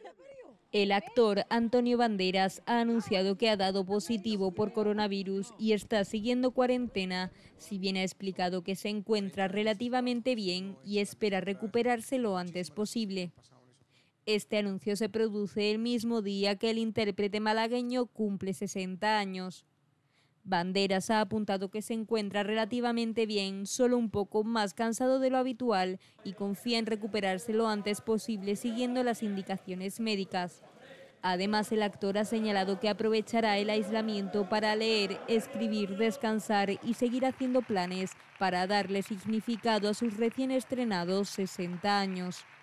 El actor Antonio Banderas ha anunciado que ha dado positivo por coronavirus y está siguiendo cuarentena, si bien ha explicado que se encuentra relativamente bien y espera recuperarse lo antes posible. Este anuncio se produce el mismo día que el intérprete malagueño cumple 60 años. Banderas ha apuntado que se encuentra relativamente bien, solo un poco más cansado de lo habitual y confía en recuperarse lo antes posible siguiendo las indicaciones médicas. Además, el actor ha señalado que aprovechará el aislamiento para leer, escribir, descansar y seguir haciendo planes para darle significado a sus recién estrenados 60 años.